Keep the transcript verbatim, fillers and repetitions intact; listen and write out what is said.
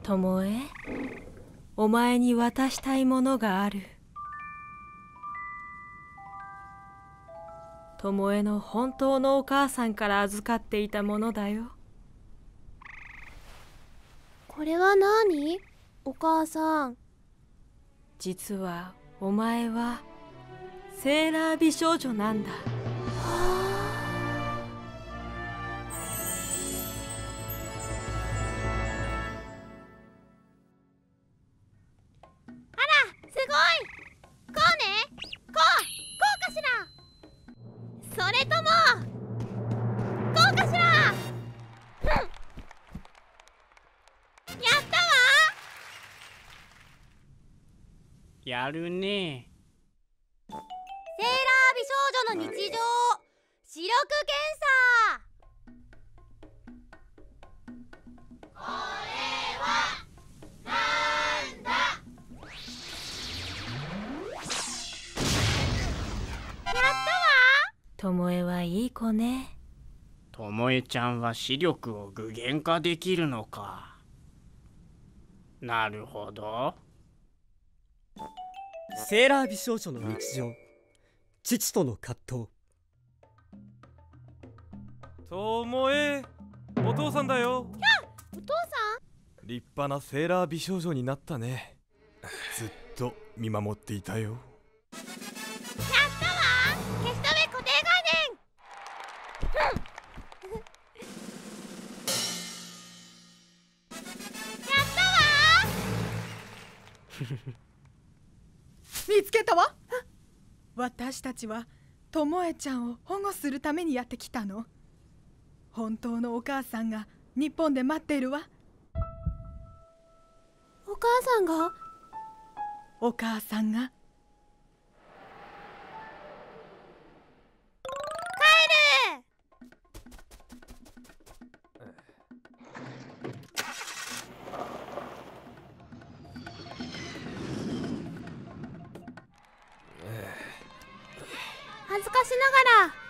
巴、お前に渡したいものがある。巴の本当のお母さんから預かっていたものだよ。 これは何？お母さん。 実はお前はセーラー美少女なんだ。はあ。あら、すごい。こうね。こう、こうかしら。それともこうかしら。うん、やったわ。 やるね。 セーラー美少女の日常視力検査。これはなんだ。やったわ。 巴はいい子ね。 巴ちゃんは視力を具現化できるのか。なるほど。 セーラー美少女の日常、父との葛藤。 巴、お父さんだよ。 やあ、お父さん。立派なセーラー美少女になったね。ずっと見守っていたよ。 やったわ。消し止め固定概念。やったわ。 見つけたわ。私たちは巴ちゃんを保護するためにやってきたの。本当のお母さんが日本で待っているわ。 お母さんが？ お母さんが。 帰る。恥ずかしながら